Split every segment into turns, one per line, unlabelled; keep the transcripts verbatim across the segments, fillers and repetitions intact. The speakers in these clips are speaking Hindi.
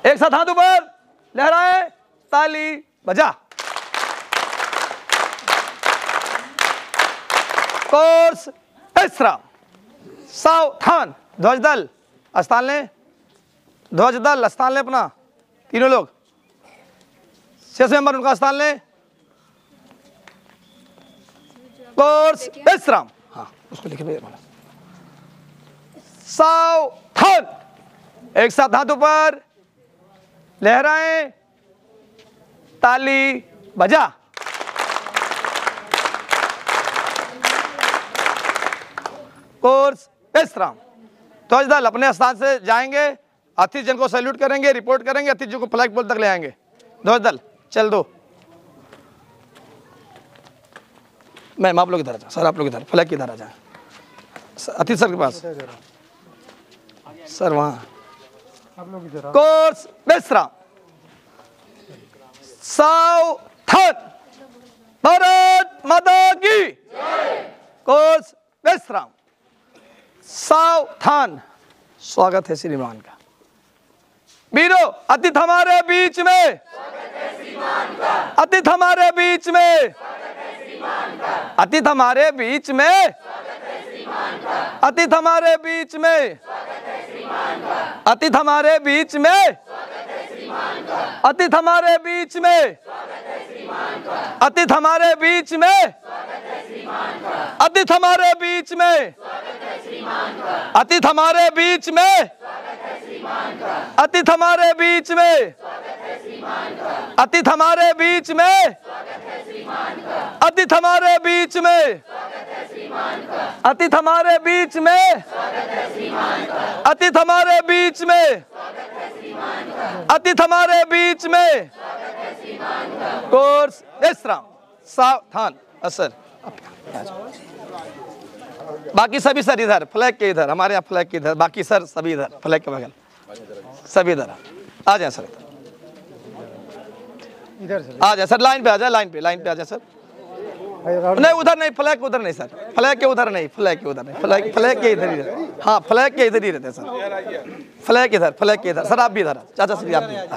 एक साथ हाथ ऊपर, लहराए, ताली बजा। कोर्स तीसरा, सावधान, ध्वज दल स्थान लें, ध्वज दल स्थान लें अपना, तीनों लोग, शेष मेंबर उनका स्थान लें। कोर्स विश्राम, हाँ उसको लिखे भैया। सावधान, एक साथ हाथ ऊपर, लहराएं, ताली बजा। कोर्स विश्राम, ध्वज दल अपने स्थान से जाएंगे, अतिथि जन को सैल्यूट करेंगे, रिपोर्ट करेंगे, अतिथि जी को फ्लैग पोल तक ले आएंगे। ध्वज दल चल दो, मैम आप लोग इधर आ जाए, सर आप लोग इधर, फ्लैग किधर आ जाए, अतिथि सर के पास, सर वहाँ आप लोग इधर। कोर्स विश्राम, सावधान, भारत माता की। कोर्स विश्राम, सावधान, स्वागत है श्रीमान का। वीरों, अतिथि हमारे बीच में, अतिथि हमारे बीच में, अतिथि हमारे बीच में, अतिथि हमारे बीच में, अतिथि हमारे बीच में, अतिथि हमारे बीच में, अतिथि हमारे बीच में, अतिथि हमारे बीच में, अतिथि हमारे बीच में, अतिथि हमारे बीच में, अतिथि हमारे बीच में, अतिथि हमारे बीच में, अतिथि हमारे बीच में, अतिथि हमारे बीच में, अतिथि हमारे बीच में। कोर्स विश्राम, सावधान। असर बाकी सभी सर इधर, फ्लैग के इधर, हमारे यहाँ फ्लैग के इधर, बाकी सर सभी इधर, फ्लैग के बगल सभी इधर आ जाए सर, इधर आ जाए सर, लाइन पे आ जाए, लाइन पे लाइन पे आ जाए सर। नहीं उधर नहीं, फ्लैग उधर नहीं सर, फ्लैग के उधर नहीं, फ्लैग के उधर नहीं, फ्लैग फ्लैग के इधर ही रहते, हाँ फ्लैग के इधर ही रहते सर, फ्लैग इधर, फ्लैग के इधर सर, आप भी इधर, चाचा श्री आप भी,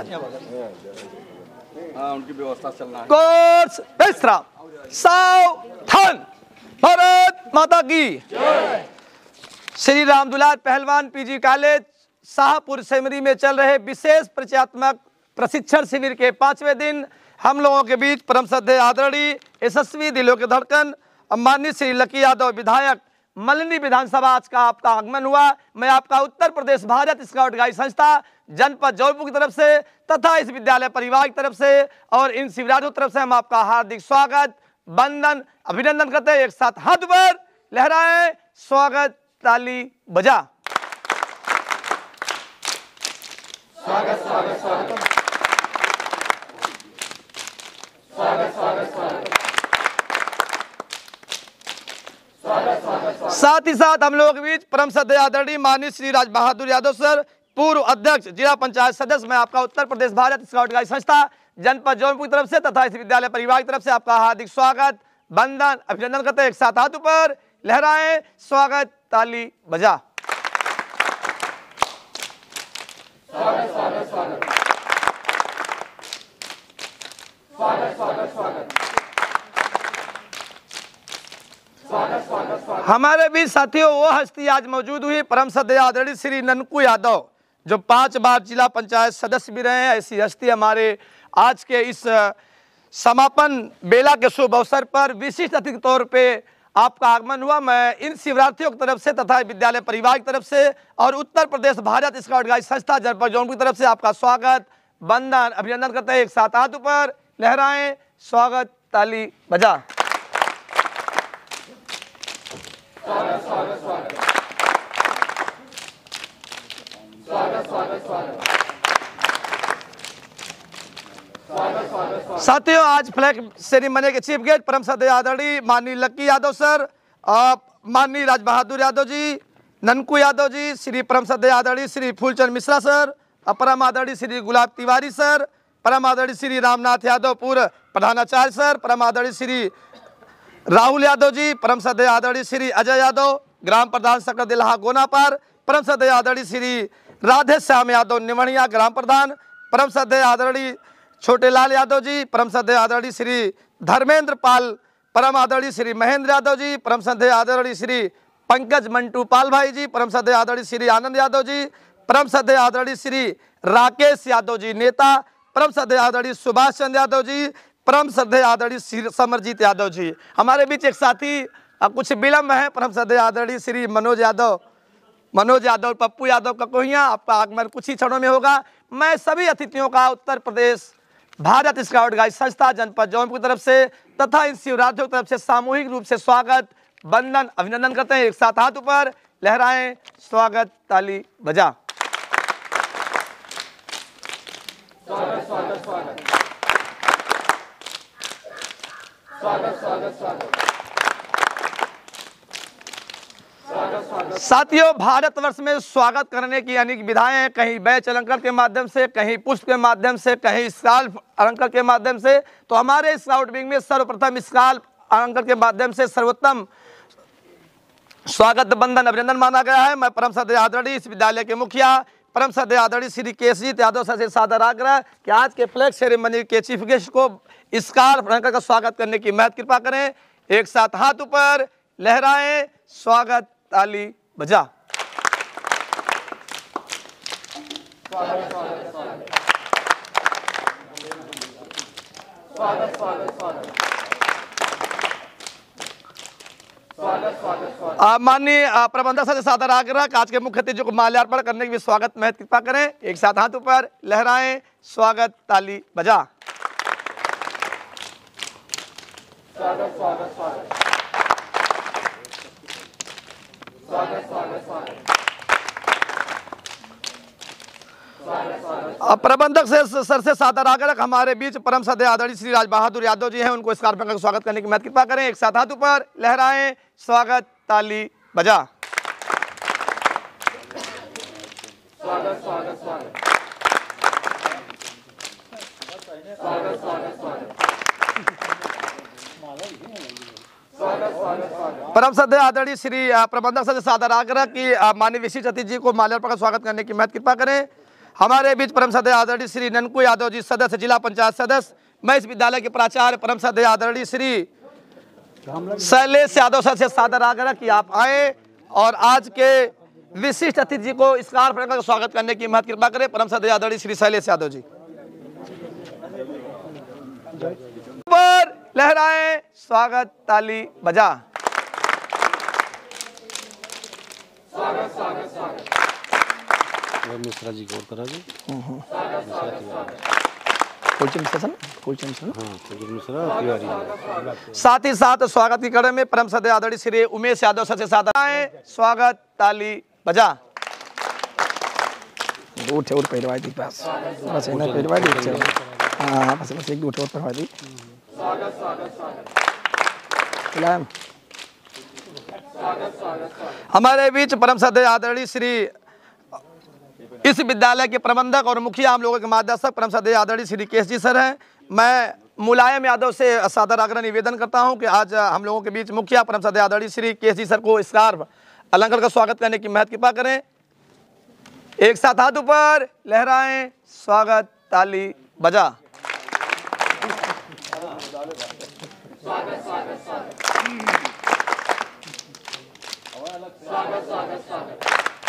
उनकी व्यवस्था चलना है। कोर्स विश्राम, सावधान, भारत माता की। श्री रामदुलार पहलवान पीजी कॉलेज शाहपुर सेमरी में चल रहे विशेष परिचयात्मक प्रशिक्षण शिविर के पांचवें दिन हम लोगों के बीच परम श्रद्धेय आदरणीय यशस्वी दिलों के धड़कन माननीय श्री लकी यादव विधायक मलिनी विधानसभा आज का आपका आगमन हुआ। मैं आपका उत्तर प्रदेश भारत स्काउट गाइड संस्था जनपद जौनपुर की तरफ से तथा इस विद्यालय परिवार की तरफ से और इन शिविरार्थियों की तरफ से हम आपका हार्दिक स्वागत, वंदन, अभिनंदन करते हैं। एक साथ हाथ ऊपर, लहराएं, स्वागत, ताली बजा। स्वागत स्वागत स्वागत स्वागत स्वागत स्वागत। साथ ही साथ हम लोगों के बीच परम श्रद्धेय आदरणीय माननीय श्री राज बहादुर यादव सर, पूर्व अध्यक्ष जिला पंचायत सदस्य, मैं आपका उत्तर प्रदेश भारत स्काउट गाइड संस्था जनपद जौनपुर की तरफ से तथा इस विद्यालय परिवार की तरफ से आपका हार्दिक स्वागत, वंदन, अभिनंदन करते हैं। एक साथ हाथ ऊपर, लहराएं, स्वागत, ताली बजा। स्वागत स्वागत स्वागत स्वागत स्वागत स्वागत स्वागत स्वागत स्वागत। हमारे बीच साथियों वो हस्ती आज मौजूद हुई परम श्रद्धेय आदरणीय श्री ननकू यादव, जो पांच बार जिला पंचायत सदस्य भी रहे हैं। ऐसी हस्ती हमारे आज के इस समापन बेला के शुभ अवसर पर विशिष्ट अतिथि के तौर पे आपका आगमन हुआ। मैं इन शिवरार्थियों की तरफ से तथा विद्यालय परिवार की तरफ से और उत्तर प्रदेश भारत स्काउट गाइड संस्था जनपद जौनपुर की तरफ से आपका स्वागत, वंदन, अभिनंदन करते हैं। एक साथ हाथ ऊपर, लहराएं, स्वागत, ताली बजा। स्वागत स्वागत स्वागत स्वागत स्वागत स्वागत साथियों, आज फ्लैग सेरेमनी के चीफ गेस्ट परम श्रद्धेय आदरणीय माननीय लक्की यादव सर, माननीय राज बहादुर यादव जी, ननकू यादव जी, श्री परम श्रद्धेय आदरणीय श्री फूलचंद मिश्रा सर, परम आदरणीय श्री गुलाब तिवारी सर, परम आदरणीय श्री रामनाथ यादव पूर्व प्रधानाचार्य सर, परम आदरणीय श्री राहुल यादव जी, परम श्रद्धेय आदरणीय श्री अजय यादव ग्राम प्रधान सकल दिल्हा गोनापार, परम श्रद्धेय आदरणीय श्री राधे श्याम यादव निमणिया ग्राम प्रधान, परम श्रद्धेय आदरणीय छोटेलाल यादव जी, परम श्रद्धेय आदरणीय श्री धर्मेंद्र पाल, परम आदरणीय श्री महेंद्र यादव जी, परम श्रद्धेय आदरणीय श्री पंकज मंटू पाल भाई जी, परम श्रद्धेय आदरणीय श्री आनंद यादव जी, परम श्रद्धेय आदरणीय श्री राकेश यादव जी नेता, परम श्रद्धेय आदरणीय सुभाष चंद्र यादव जी, परम श्रद्धेय आदरणीय श्री समरजीत यादव जी। हमारे बीच एक साथी कुछ विलम्ब है, परम श्रद्धेय आदरणीय श्री मनोज यादव, मनोज यादव, पप्पू यादव ककोहिया, आपका आगमन कुछ ही क्षणों में होगा। मैं सभी अतिथियों का उत्तर प्रदेश भारत स्काउट गाइड संस्था जनपद जौनपुर की तरफ से तथा इन शिवरात्रियों की तरफ से सामूहिक रूप से स्वागत, वंदन, अभिनंदन करते हैं। एक साथ हाथ ऊपर लहराएं, स्वागत, ताली बजा। स्वागत स्वागत स्वागत स्वागत स्वागत स्वागत साथियों, भारतवर्ष में स्वागत करने की अनेक विधाएं हैं, कहीं बैच अलंकार के माध्यम से, कहीं पुष्प के माध्यम से, कहीं स्काल्प अलंकार के माध्यम से। तो हमारे स्काउट विंग में सर्वप्रथम स्काल्प अलंकार के माध्यम से सर्वोत्तम स्वागत, बंधन, अभिनंदन माना गया है। मैं परम श्रद्धेय आदरणीय इस विद्यालय के मुखिया परम श्रद्धेय आदरणीय श्री केशजीत यादव सर से सादर आग्रह कि आज के फ्लैग सेरेमनी के चीफ गेस्ट को स्काल्प अलंकार का स्वागत करने की महत कृपा करें। एक साथ हाथ ऊपर लहराएं, स्वागत, ताली बजा। स्वागत स्वागत स्वागत स्वागत स्वागत स्वागत माननीय प्रबंधक सर से सादर आग्रह कि आज के मुख्य अतिथि को माल्यार्पण करने की भी स्वागत महत कृपा करें। एक साथ हाथ ऊपर लहराएं, स्वागत, ताली बजा। स्वागत स्वागत स्वागत स्वागत स्वागत स्वागत प्रबंधक से सर से सादर आग्रह हमारे बीच परम श्रद्धेय आदरणीय श्री राज बहादुर यादव जी हैं, उनको इस कार्यक्रम का स्वागत करने की महत कृपा करें। एक साथ हाथ ऊपर लहराएं, स्वागत, ताली बजा। स्वागत स्वागत स्वागत स्वागत स्वागत स्वागत परम श्रद्धेय आदरणीय श्री प्रबंधक सर से सादर आग्रह की माननीय विशिष्ट अतिथि जी को माल्यार्पण का स्वागत करने की महत कृपा करें। हमारे बीच परम श्रद्धेय आदरणीय श्री ननकू यादव जी, सदस्य जिला पंचायत सदस्य। मैं इस विद्यालय के प्राचार्य परम श्रद्धेय आदरणीय श्री शैलेश यादव सर से सादर आग्रह कि आप आए और आज के विशिष्ट अतिथि जी को इस कार्यक्रम का स्वागत करने की महत कृपा करें। परम श्रद्धेय आदरणीय श्री शैलेश यादव जी पर लहराएं, स्वागत, ताली बजा। स्वागत स्वागत स्वागत
मिश्रा जी गौर करा जी।
साथ ही साथ स्वागत की कड़ी में परम श्रद्धेय आदरणीय श्री उमेश यादव सर से सादर आए, स्वागत, ताली बजा। उठे और पहलवाई दी बस बस इन्हें पहलवाई दी चलो हाँ बस बस एक उठे और पहलवाई दी। स्वागत स्वागत स्वागत हमारे बीच परम श्रद्धेय आदरणीय श्री इस विद्यालय के प्रबंधक और मुखिया हम लोगों के मार्गदर्शक परम श्रद्धेय आदरणीय श्री केश जी सर हैं। मैं मुलायम यादव से सादर आग्रह निवेदन करता हूं कि आज हम लोगों के बीच मुखिया परम श्रद्धेय आदरणीय श्री केश जी सर को स्कार्फ अलंकार का स्वागत करने की महत कृपा करें। एक साथ हाथ ऊपर लहराएं, स्वागत, ताली बजा। स्वागत स्वागत स्वागत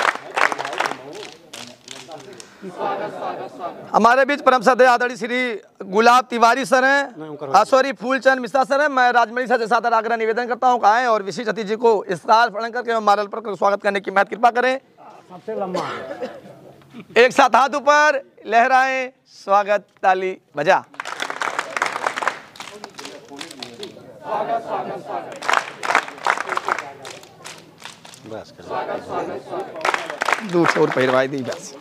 हमारे बीच परम श्रद्धेय आदरणीय श्री गुलाब तिवारी सर हैं, सॉरी फूलचंद मिश्रा सर हैं। मैं राजमणि सर से सादर आग्रह निवेदन करता हूं कि आए और विशिष्ट अतिथि जी को स्कार्फ अलंकार के माल्यार्पण कर स्वागत करने की महत कृपा करें। सबसे लंबा एक साथ हाथ ऊपर लहराएं, स्वागत, ताली बजा। स्वागत स्वागत स्वागत दूर और पहलवाई दी बस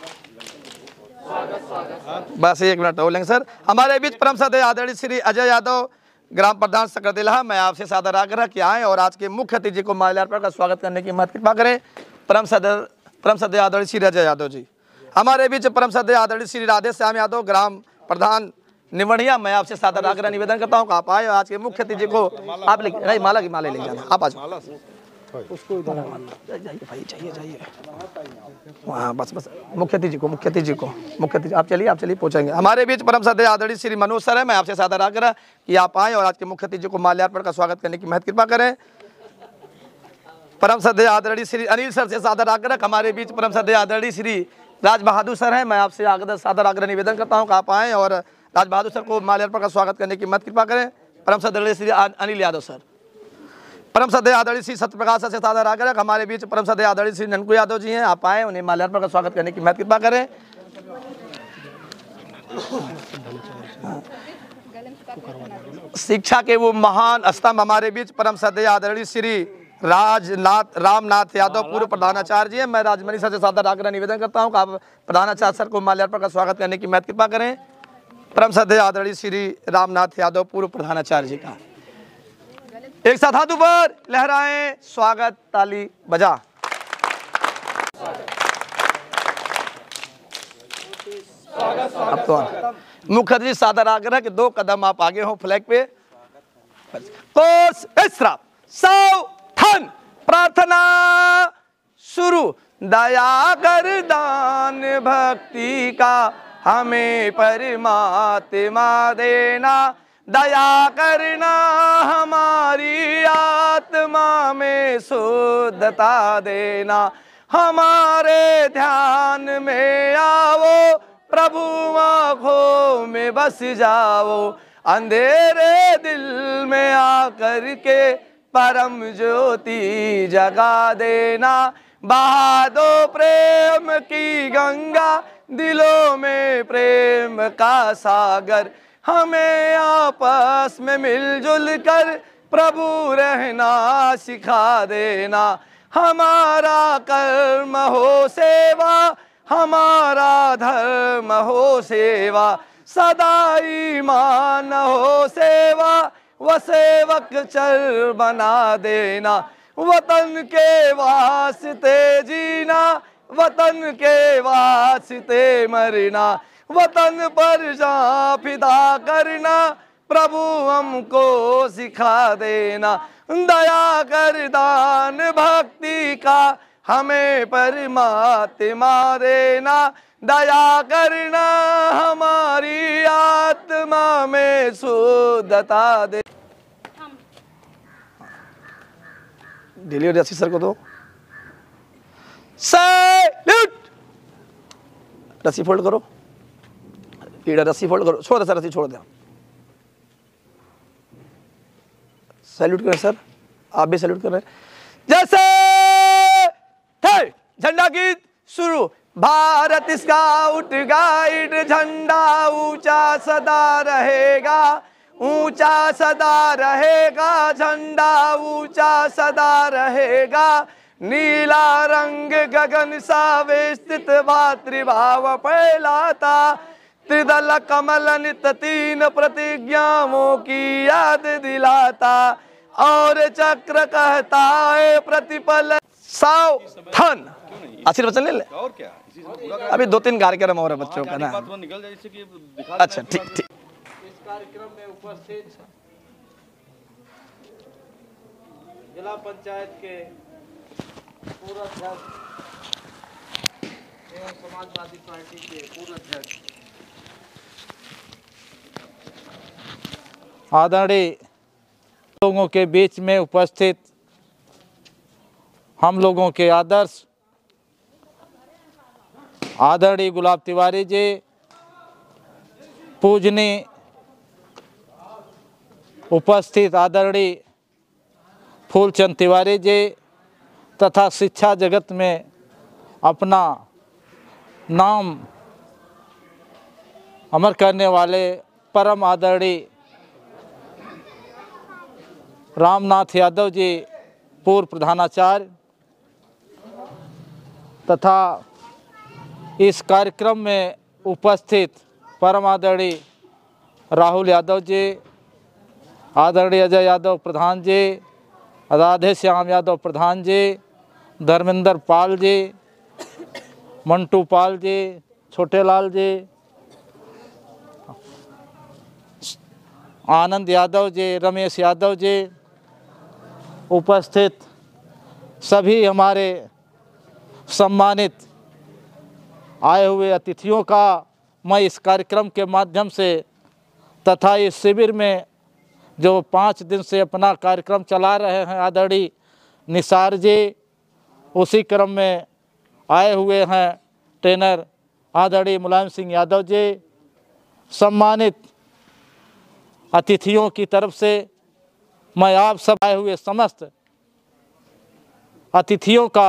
बस एक मिनट हो लेंगे सर। हमारे बीच परम श्रद्धेय आदरणीय श्री अजय यादव ग्राम प्रधान सकरदिला, मैं आपसे सादर आग्रह कि आए और आज के मुख्य अतिथि को माल्यार्पण का स्वागत करने की महत कृपा करें। परम श्रद्धेय परम श्रद्धेय आदरणीय श्री अजय यादव जी। हमारे बीच परम श्रद्धेय आदरणीय श्री राधे श्याम यादव ग्राम प्रधान निवड़िया, मैं आपसे सादर आग्रह निवेदन करता हूँ कि आप आए और आज के मुख्य अतिथि को आप ले माला की माले ले जाना आप आज
उसको
जाइए भाई, जाइए जाइए हाँ, बस बस मुख्य अतिथि को मुख्य अतिथि को मुख्य अतिथि आप चलिए, आप चलिए पहुंचेंगे। हमारे बीच परम श्रद्धेय आदरणीय श्री मनोज सर है। मैं आपसे सादर आग्रह कि आप आएँ और आज के मुख्य अतिथि को माल्यार्पण का स्वागत करने की महत कृपा करें। परम श्रद्धेय आदरणीय श्री अनिल सर से सादर आग्रह। हमारे बीच परम श्रद्धेय आदरणीय श्री राज बहादुर सर हैं। मैं आपसे आग्रह सादर आग्रह निवेदन करता हूं कि आप आएँ और राज बहादुर सर को माल्यार्पण का स्वागत करने की महत कृपा करें। परम श्रद्धेय श्री अनिल यादव सर। परम श्रद्धेय आदरणीय श्री सत्यप्रकाश सर से सादर आग्रह। हमारे बीच परम श्रद्धेय आदरणीय श्री ननकू यादव जी हैं। आप आए, उन्हें माल्यार्पण का स्वागत करने की महत कृपा करें। शिक्षा के वो महान स्तंभ हमारे बीच परम श्रद्धेय आदरणीय श्री राजनाथ रामनाथ यादव पूर्व प्रधानाचार्य जी हैं। मैं राजमणि सर से सादर आग्रह निवेदन करता हूं कि आप प्रधानाचार्य सर को माल्यार्पण का स्वागत करने की महत कृपा करें। परम श्रद्धेय आदरणीय श्री रामनाथ यादव पूर्व प्रधानाचार्य जी का एक साथ हाथ ऊपर लहराएं, स्वागत ताली बजा। अब तो मुख्य अतिथि सादर आग्रह कि दो कदम आप आगे हो फ्लैग पे। कोर्स विश्राम, सावधान, प्रार्थना शुरू। दया कर दान भक्ति का हमें परमात्मा देना, दया करना हमारी आत्मा में शुद्धता देना, हमारे ध्यान में आओ प्रभु आँखों में बस जाओ, अंधेरे दिल में आकर के परम ज्योति जगा देना, बहा दो प्रेम की गंगा दिलों में प्रेम का सागर, हमें आपस में मिलजुल कर प्रभु रहना सिखा देना, हमारा कर्म हो सेवा हमारा धर्म हो सेवा, सदा ईमान हो सेवा व सेवक चर बना देना, वतन के वास्ते जीना वतन के वास्ते मरना, वतन पर जा फिदा करना प्रभु हमको सिखा देना, दया कर दान भक्ति का हमें परमात्मा देना, दया करना हमारी आत्मा में शुद्धता दे। डिलीवरी रसी सर को दो। सैल्यूट। रस्सी फोल्ड करो, लीडर रस्सी फोल्ड करो, छोड़ दे सर, रस्सी छोड़ दे। सैल्यूट करें सर, आप भी सैल्यूट कर रहे हैं। जैसे थे झंडा गीत शुरू। भारत स्काउट गाइड झंडा ऊंचा सदा रहेगा, ऊंचा सदा रहेगा, झंडा ऊंचा सदा रहेगा, नीला रंग गगन सा विस्तृत भातृभाव फैलाता, त्रिदल कमल नित तीन प्रतिज्ञाओं की याद दिलाता, और चक्र कहता है प्रतिपल सावधान। आशीर्वचन ले ले और क्या, अभी दो तीन कार्यक्रम और है बच्चों का ना। अच्छा ठीक ठीक।
इस कार्यक्रम में उपस्थित जिला पंचायत के पूर्व अध्यक्ष एवं समाजवादी पार्टी के पूर्व अध्यक्ष आदरणीय लोगों के बीच में उपस्थित हम लोगों के आदर्श आदरणीय गुलाब तिवारी जी, पूजनीय उपस्थित आदरणीय फूलचंद तिवारी जी तथा शिक्षा जगत में अपना नाम अमर करने वाले परम आदरणीय रामनाथ यादव जी पूर्व प्रधानाचार्य तथा इस कार्यक्रम में उपस्थित परम आदरणीय राहुल यादव जी, आदरणीय अजय यादव प्रधान जी, राधे श्याम यादव प्रधान जी, धर्मेंद्र पाल जी, मंटू पाल जी, छोटे लाल जी, आनंद यादव जी, रमेश यादव जी, उपस्थित सभी हमारे सम्मानित आए हुए अतिथियों का मैं इस कार्यक्रम के माध्यम से तथा इस शिविर में जो पाँच दिन से अपना कार्यक्रम चला रहे हैं आदरणीय निसार जी, उसी क्रम में आए हुए हैं ट्रेनर आदरणीय मुलायम सिंह यादव जी, सम्मानित अतिथियों की तरफ से मैं आप सब आए हुए समस्त अतिथियों का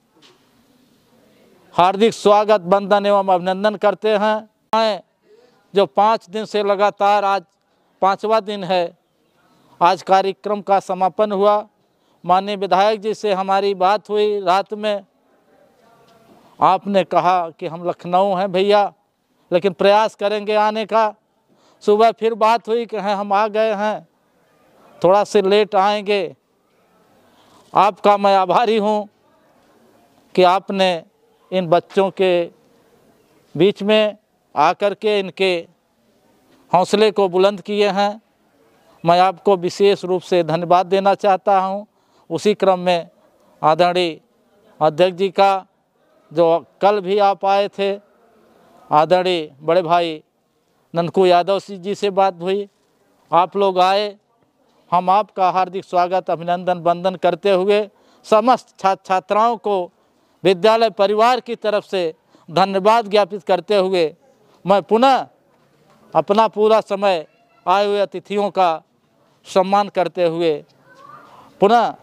हार्दिक स्वागत, वंदन एवं अभिनंदन करते हैं। मैं जो पाँच दिन से लगातार आज पाँचवा दिन है, आज कार्यक्रम का समापन हुआ। माननीय विधायक जी से हमारी बात हुई रात में, आपने कहा कि हम लखनऊ हैं भैया, लेकिन प्रयास करेंगे आने का। सुबह फिर बात हुई कि हैं हम आ गए हैं, थोड़ा से लेट आएंगे। आपका मैं आभारी हूं कि आपने इन बच्चों के बीच में आकर के इनके हौसले को बुलंद किए हैं। मैं आपको विशेष रूप से धन्यवाद देना चाहता हूं। उसी क्रम में आदरणीय अध्यक्ष जी का, जो कल भी आप आए थे, आदरणीय बड़े भाई ननकू यादव जी से बात हुई, आप लोग आए। हम आपका हार्दिक स्वागत, अभिनंदन, वंदन करते हुए समस्त छात्र छात्राओं को विद्यालय परिवार की तरफ से धन्यवाद ज्ञापित करते हुए मैं पुनः अपना पूरा समय आए हुए अतिथियों का सम्मान करते हुए पुनः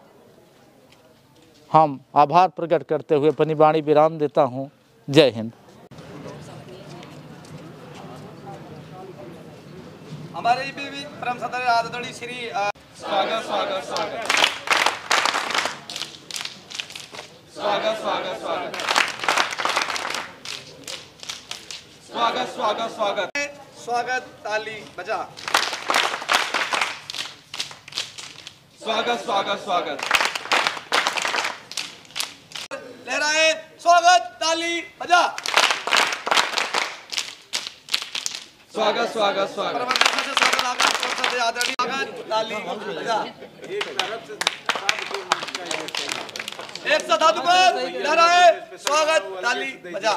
हम आभार प्रकट करते हुए अपनी वाणी विराम देता हूं। जय हिंद।
हमारे भी परम सदर आदरणीय श्री स्वागत स्वागत स्वागत स्वागत स्वागत स्वागत स्वागत स्वागत स्वागत स्वागत ताली बजा। स्वागत स्वागत स्वागत लहराए, स्वागत ताली बजा। स्वागत स्वागत स्वागत आदरणीय स्वागत ताली बजा। एक साथ हाथ ऊपर लहराए, स्वागत ताली बजा।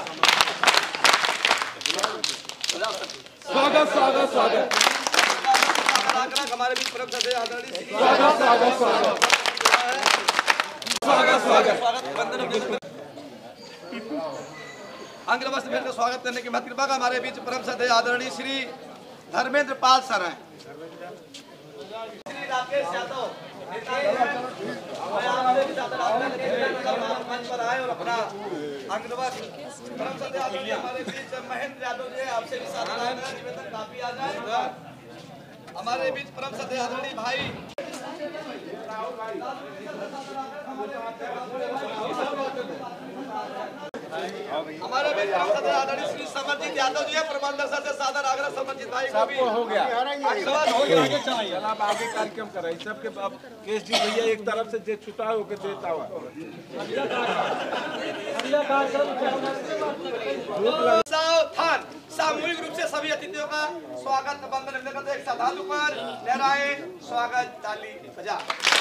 स्वागत स्वागत स्वागत हमारे बीच परम सदस्य आदरणीय स्वागत स्वागत स्वागत स्वागत स्वागत स्वागत अंग्र वस्त्र पहनकर स्वागत करने की मत कृपा का हमारे बीच परम सदस्य आदरणीय श्री धर्मेंद्र पाल सर हैं। श्री राकेश यादव मंच पर आए और अपना अंग्रवत परम सदस्य आदरणीय हमारे बीच महेंद्र यादव जी, आपसे भी सादर निवेदन काफी आ जाए। हमारे बीच परम सदस्य आदरणीय भाई हमारे बीच परम सदस्य आदरणीय श्री समरजीत यादव जी है। प्रबंधक सर से सादर आग्रह समरजीत भाई को भी
हो गया अब आगे कार्यक्रम कर रहे सबके केस जी भैया एक तरफ से जे छुटा होकर देता हुआ
सावधान। सामूहिक रूप से सभी अतिथियों का स्वागत बंधन करते एक साथ हाथ ऊपर लहराए, स्वागत ताली बजा।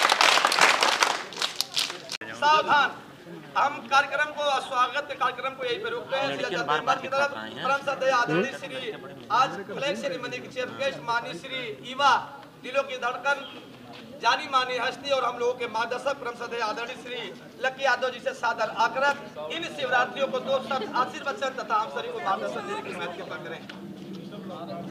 सावधान। हम कार्यक्रम को स्वागत के कार्यक्रम को यही पे रोकते हैं। की तरफ परम सदस्य आदरणीय श्री आज फ्लैग सेरेमनी के चीफ गेस्ट माननीय श्री ईवा दिलों की धड़कन जानी मानी हस्ती और हम लोगों के मार्गदर्शक परम सदस्य आदरणीय श्री लक्की यादव जी से सादर आग्रह इन शिवरात्रियों को दो शब्द आशीर्वचन तथा हम सभी को मार्गदर्शन देने की कृपा करें।